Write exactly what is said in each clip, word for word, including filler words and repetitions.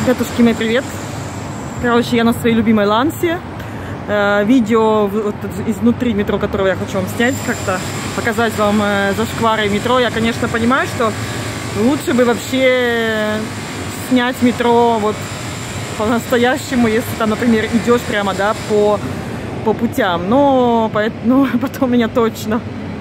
Ребятушки, мои привет! Короче, я на своей любимой Лансе. Э, видео вот, изнутри метро, которое я хочу вам снять, как-то показать вам э, зашквары метро. Я, конечно, понимаю, что лучше бы вообще снять метро вот по-настоящему, если там, например, идешь прямо, да, по, по путям. Но ну, потом меня точно...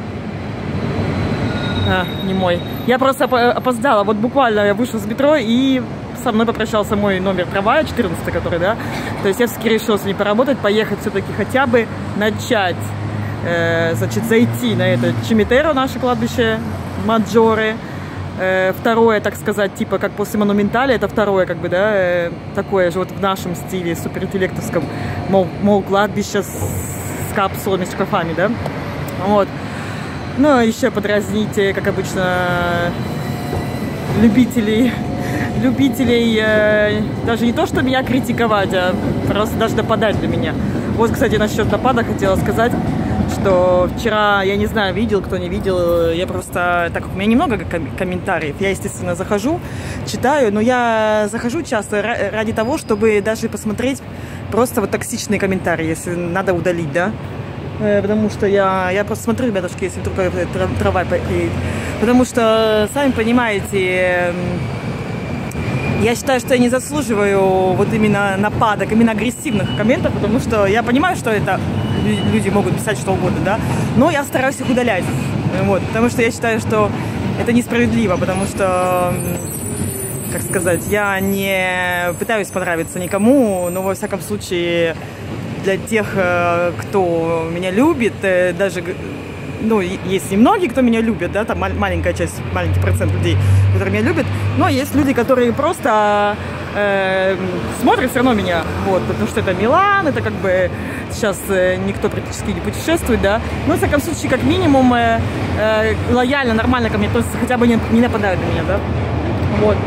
А, не мой. Я просто опоздала. Вот буквально я вышла с метро и... со мной попрощался мой номер трамвая, четырнадцатый, который, да. То есть я все-таки решила с ней поработать, поехать все-таки хотя бы начать, э, значит, зайти на это Чимитеро, наше кладбище Маджоре. Э, второе, так сказать, типа как после Монументали, это второе, как бы, да, э, такое же вот в нашем стиле, суперинтеллектовском, мол, мол, кладбище с, с капсулами, с шкафами, да. Вот. Ну, еще подразните, как обычно, любителей... любителей э, даже не то, что меня критиковать, а просто даже нападать на меня. Вот, кстати, насчет напада хотела сказать, что вчера, я не знаю, видел, кто не видел, я просто, так как у меня немного ком комментариев, я, естественно, захожу, читаю, но я захожу часто ради того, чтобы даже посмотреть просто вот токсичные комментарии, если надо удалить, да, э, потому что я, я просто смотрю, ребятушки, если вдруг трамвай приедет, потому что, сами понимаете, я считаю, что я не заслуживаю вот именно нападок, именно агрессивных комментов, потому что я понимаю, что это люди могут писать что угодно, да, но я стараюсь их удалять, вот, потому что я считаю, что это несправедливо, потому что, как сказать, я не пытаюсь понравиться никому, но во всяком случае для тех, кто меня любит, даже... Ну, есть немногие, кто меня любит, да, там маленькая часть, маленький процент людей, которые меня любят, но есть люди, которые просто э, смотрят все равно меня, вот, потому что это Милан, это как бы сейчас э, никто практически не путешествует, да, но, в всяком случае, как минимум, э, э, лояльно, нормально ко мне относятся, хотя бы не, не нападают на меня, да, вот.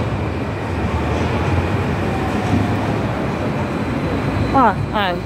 А, а,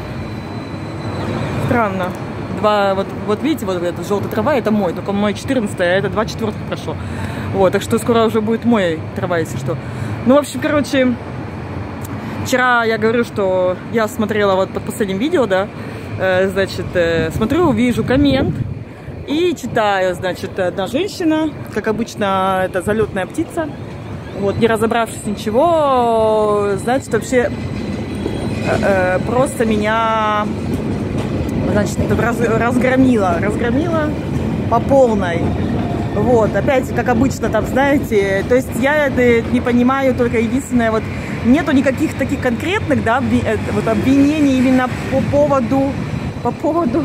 странно. Два, вот, вот видите, вот этот желтый трамвай, это мой, только мой четырнадцатый, а это два четвертых прошло. Вот, так что скоро уже будет мой трамвай, если что. Ну, в общем, короче, вчера я говорю, что я смотрела вот под последним видео, да, э, значит, э, смотрю, вижу коммент и читаю, значит, одна женщина, как обычно, это залетная птица, вот, не разобравшись ничего, значит, вообще э, э, просто меня... Значит, раз, разгромила, разгромила по полной. Вот, опять, как обычно, там, знаете, то есть я это не понимаю, только единственное, вот, нету никаких таких конкретных, да, вот, обвинений именно по поводу, по поводу,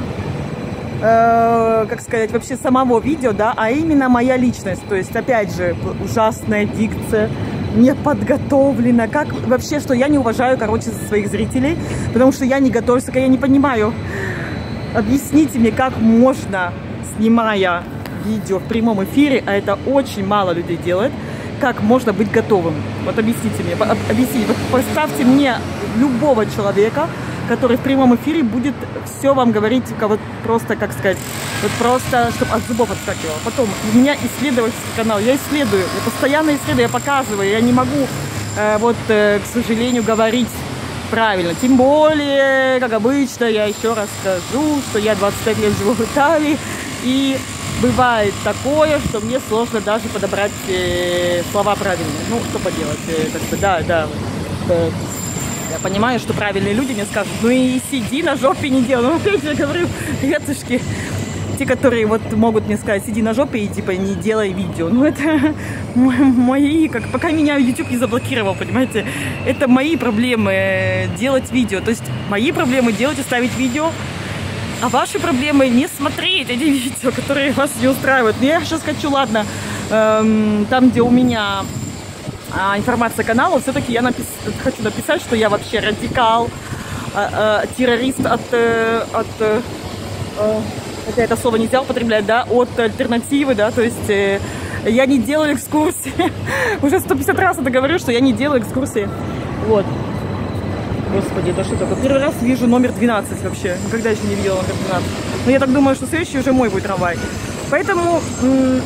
э, как сказать, вообще самого видео, да, а именно моя личность, то есть, опять же, ужасная дикция, не подготовлена, как вообще, что я не уважаю, короче, своих зрителей, потому что я не готовлюсь, я не понимаю. Объясните мне, как можно, снимая видео в прямом эфире, а это очень мало людей делает, как можно быть готовым? Вот объясните мне, объясните, вот представьте мне любого человека, который в прямом эфире будет все вам говорить, вот просто, как сказать, вот просто, чтобы от зубов отскакивало. Потом, у меня исследовательский канал, я исследую, я постоянно исследую, я показываю, я не могу, э, вот, э, к сожалению, говорить правильно. Тем более, как обычно, я еще раз скажу, что я двадцать пять лет живу в Италии, и бывает такое, что мне сложно даже подобрать э, слова правильные. Ну, что поделать, э, как бы, да, да. Э, я понимаю, что правильные люди мне скажут, ну и сиди на жопе, не делай. Ну, опять я говорю, ребятушки, те, которые вот могут мне сказать, сиди на жопе и типа не делай видео. Ну, это мои, как пока меня YouTube не заблокировал, понимаете, это мои проблемы делать видео. То есть мои проблемы делать и ставить видео, а ваши проблемы не смотреть эти видео, которые вас не устраивают. Но я сейчас хочу, ладно, эм, там, где у меня а, информация канала, все-таки я напис... хочу написать, что я вообще радикал, э, э, террорист от... Э, от э, э, хотя это слово нельзя употреблять, да, от альтернативы, да, то есть э, я не делаю экскурсии. Уже сто пятьдесят раз это говорю, что я не делаю экскурсии. Вот. Господи, это что такое? Первый раз вижу номер двенадцать вообще. Никогда еще не видела номер двенадцать. Но я так думаю, что следующий уже мой будет трамвай. Поэтому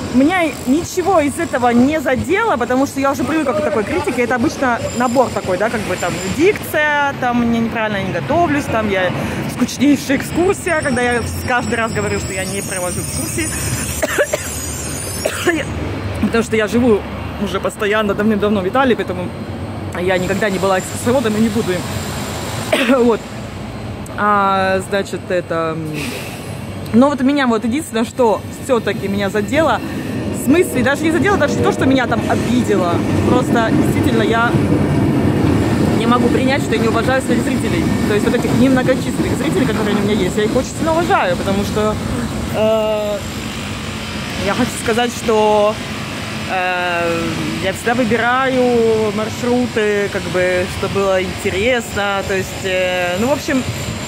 меня ничего из этого не задело, потому что я уже привыкла к такой критике. Это обычно набор такой, да, как бы там дикция, там мне неправильно не готовлюсь, там я скучнейшая экскурсия, когда я каждый раз говорю, что я не провожу экскурсии. Потому что я живу уже постоянно, давным-давно в Италии, поэтому я никогда не была экскурсоводом и не буду им. Вот. А, значит, это... Но вот меня вот единственное, что все-таки меня задело, в смысле, даже не задело, даже не то, что меня там обидело. Просто действительно я не могу принять, что я не уважаю своих зрителей. То есть вот этих немногочисленных зрителей, которые у меня есть, я их очень сильно уважаю, потому что э, я хочу сказать, что э, я всегда выбираю маршруты, как бы, чтобы было интересно. То есть, э, ну, в общем...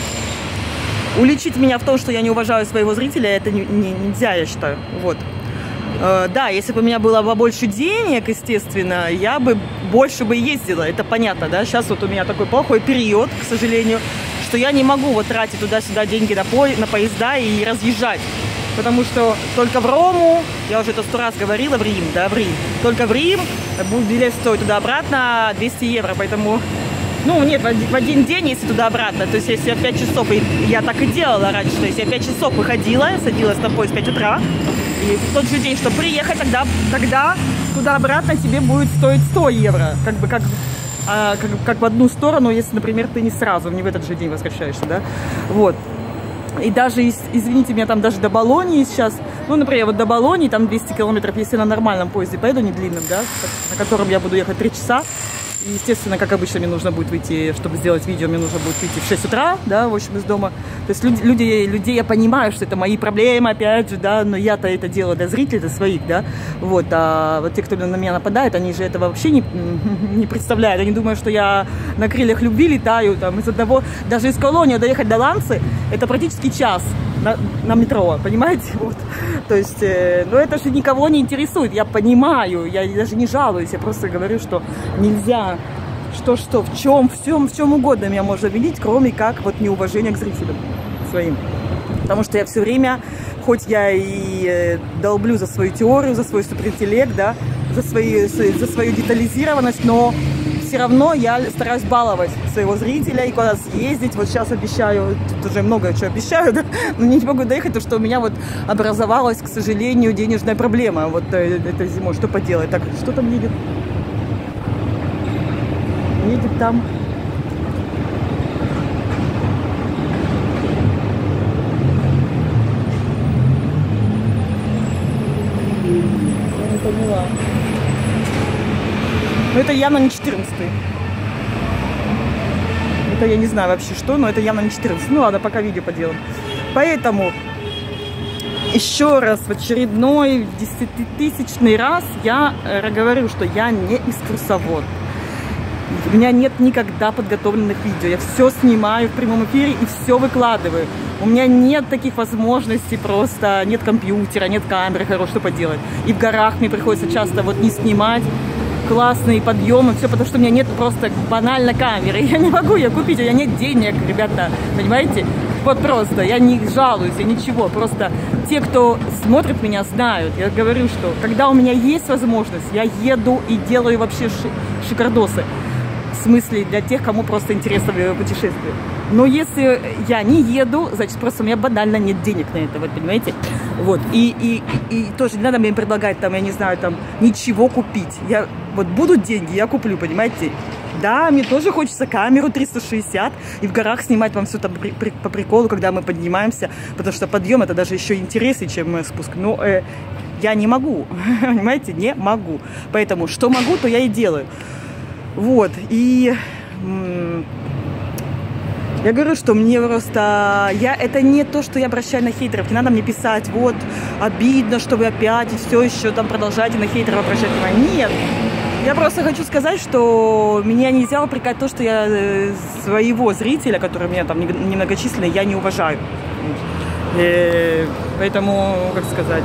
Уличить меня в том, что я не уважаю своего зрителя, это не, не, нельзя, я считаю. Вот. Э, да, если бы у меня было побольше денег, естественно, я бы больше бы ездила, это понятно, да. Сейчас вот у меня такой плохой период, к сожалению, что я не могу вот тратить туда-сюда деньги на, по, на поезда и разъезжать. Потому что только в Рому, я уже это сто раз говорила, в Рим, да, в Рим. Только в Рим будет билет стоить туда-обратно двести евро, поэтому... Ну, нет, в один день, если туда-обратно, то есть если я пять часов, и я так и делала раньше, то есть я пять часов выходила, садилась на поезд в пять утра, и в тот же день, чтобы приехать, тогда, тогда туда-обратно тебе будет стоить сто евро, как бы как, а, как, как в одну сторону, если, например, ты не сразу, не в этот же день возвращаешься, да, вот. И даже, извините меня, там даже до Болонии сейчас, ну, например, вот до Болонии, там двести километров, если на нормальном поезде поеду, не длинном, да, на котором я буду ехать три часа, и, естественно, как обычно, мне нужно будет выйти, чтобы сделать видео, мне нужно будет выйти в шесть утра, да, в общем, из дома. То есть люди, люди, людей я понимаю, что это мои проблемы, опять же, да, но я-то это делаю для зрителей, для своих, да, вот. А вот те, кто на меня нападает, они же этого вообще не, не представляют. Они думают, что я на крыльях любви летаю, там, из одного, даже из Колонии доехать до Ланцы, это практически час на, на метро, понимаете, вот. То есть, э, ну, это же никого не интересует, я понимаю, я даже не жалуюсь, я просто говорю, что нельзя, что-что, в чем, в чем, в чем угодно меня можно винить, кроме как вот неуважение к зрителям своим. Потому что я все время, хоть я и э, долблю за свою теорию, за свой суперинтеллект, да, за, свои, за свою детализированность, но все равно я стараюсь баловать своего зрителя и куда съездить. Вот сейчас обещаю, тут уже много чего обещаю, да? Но не могу доехать, потому что у меня вот образовалась, к сожалению, денежная проблема вот э, этой зимой. Что поделать? Так, что там едет? Едет там. Я не поняла. Но это явно не четырнадцатый. Это я не знаю вообще что, но это явно не четырнадцатый. Ну ладно, пока видео поделаем. Поэтому еще раз, в очередной десятитысячный раз я говорю, что я не экскурсовод. У меня нет никогда подготовленных видео. Я все снимаю в прямом эфире и все выкладываю. У меня нет таких возможностей, просто нет компьютера, нет камеры, хорошо, что поделать. И в горах мне приходится часто вот не снимать классные подъемы, все, потому что у меня нет просто банально камеры. Я не могу ее купить, у меня нет денег, ребята, понимаете? Вот просто, я не жалуюсь, я ничего, просто те, кто смотрит меня, знают. Я говорю, что когда у меня есть возможность, я еду и делаю вообще ши шикардосы. В смысле, для тех, кому просто интересно путешествие. Но если я не еду, значит, просто у меня банально нет денег на это, вот, понимаете? Вот, и, и, и, и тоже не надо мне предлагать, там, я не знаю, там, ничего купить. Я, вот, будут деньги, я куплю, понимаете? Да, мне тоже хочется камеру триста шестьдесят и в горах снимать вам все там при, при, по приколу, когда мы поднимаемся, потому что подъем это даже еще интереснее, чем спуск. Но э, я не могу, понимаете, не могу. Поэтому что могу, то я и делаю. Вот, и я говорю, что мне просто, я, это не то, что я обращаю на хейтеров, не надо мне писать, вот, обидно, что вы опять и все еще там продолжаете на хейтеров обращать внимание. Нет, я просто хочу сказать, что меня нельзя упрекать то, что я своего зрителя, который у меня там немногочисленный, я не уважаю. И поэтому, как сказать...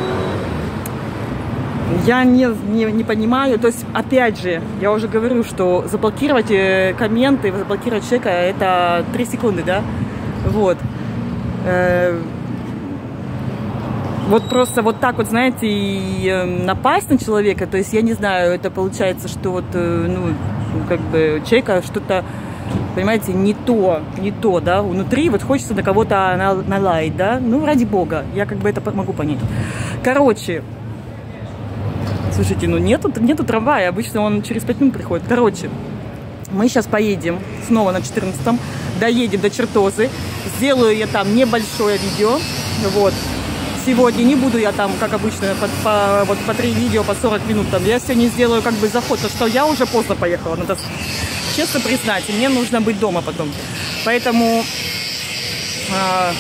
Я не, не, не понимаю, то есть, опять же, я уже говорю, что заблокировать комменты, заблокировать человека, это три секунды, да, вот. вот просто вот так вот, знаете, и напасть на человека, то есть я не знаю, это получается, что вот, ну, как бы человека что-то, понимаете, не то, не то, да, внутри вот хочется на кого-то налаять, да, ну, ради бога, я как бы это могу понять. Короче, слушайте, ну, нету, нету трамвая, обычно он через пять минут приходит. Короче, мы сейчас поедем снова на четырнадцатом, доедем до Чертозы, сделаю я там небольшое видео, вот. Сегодня не буду я там, как обычно, по, по, вот, по три видео, по сорок минут. Там. Я сегодня сделаю как бы заход, потому что я уже поздно поехала. Надо честно признать, мне нужно быть дома потом. Поэтому а,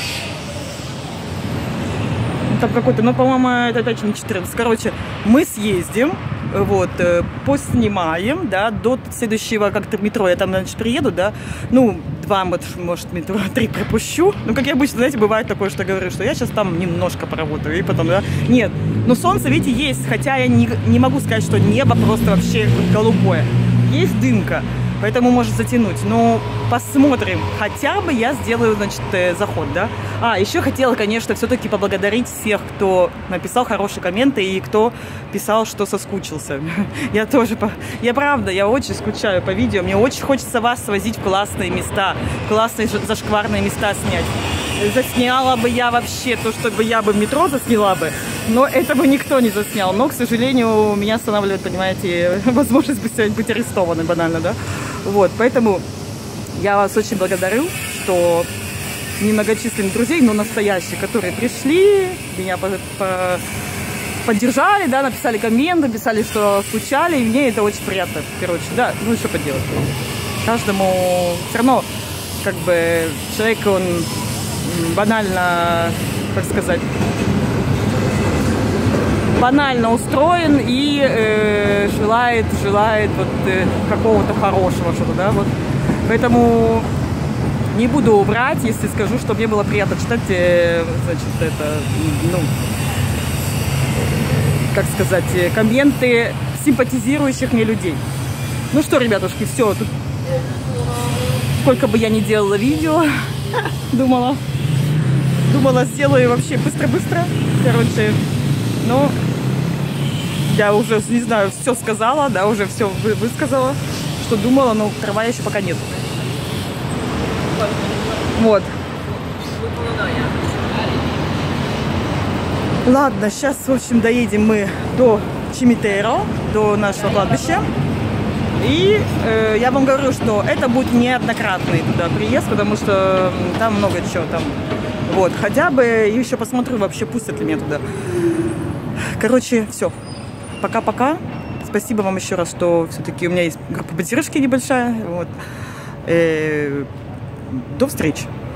там какой-то, ну, по-моему, это опять не четырнадцать. Короче, мы съездим, вот, поснимаем, да, до следующего как-то метро. Я там, значит, приеду, да, ну, два, может, метро, три пропущу. Ну, как я обычно, знаете, бывает такое, что говорю, что я сейчас там немножко поработаю, и потом, да. Нет, ну, солнце, видите, есть, хотя я не, не могу сказать, что небо просто вообще голубое. Есть дымка, поэтому может затянуть. Но посмотрим. Хотя бы я сделаю, значит, заход, да. А, еще хотела, конечно, все-таки поблагодарить всех, кто написал хорошие комменты и кто писал, что соскучился. Я тоже, я правда, я очень скучаю по видео. Мне очень хочется вас свозить в классные места, классные зашкварные места снять. Засняла бы я вообще то, чтобы я бы в метро засняла бы, но это бы никто не заснял. Но, к сожалению, меня останавливает, понимаете, возможность быть арестованной банально, да. Вот, поэтому я вас очень благодарю, что немногочисленных друзей, но настоящие, которые пришли, меня по по поддержали, да, написали комменты, написали, что скучали, и мне это очень приятно, в первую очередь, да, ну, что поделать. Каждому все равно, как бы, человек, он банально, как сказать, банально устроен и э, желает, желает вот э, какого-то хорошего что-то, да, вот. Поэтому не буду врать, если скажу, что мне было приятно читать, э, значит, это, ну, как сказать, комменты симпатизирующих мне людей. Ну что, ребятушки, все, тут сколько бы я ни делала видео, думала, думала, сделаю вообще быстро-быстро, короче, ну, я уже, не знаю, все сказала, да, уже все высказала, что думала, но трамвая еще пока нет. Вот. Ладно, сейчас, в общем, доедем мы до Чимитеро, до нашего кладбища. И э, я вам говорю, что это будет неоднократный туда приезд, потому что там много чего там. Вот, хотя бы еще посмотрю, вообще пустят ли меня туда. Короче, все. Пока-пока. Спасибо вам еще раз, что все-таки у меня есть группа поддержки небольшая. Вот. Э, до встречи.